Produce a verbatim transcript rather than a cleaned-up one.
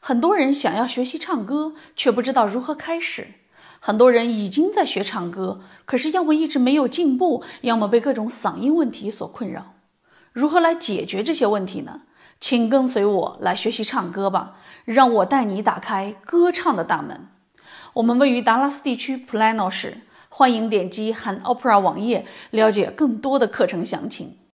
很多人想要学习唱歌，却不知道如何开始。很多人已经在学唱歌，可是要么一直没有进步，要么被各种嗓音问题所困扰。如何来解决这些问题呢？请跟随我来学习唱歌吧，让我带你打开歌唱的大门。我们位于达拉斯地区普拉诺市，欢迎点击 Han Opera 网页了解更多的课程详情。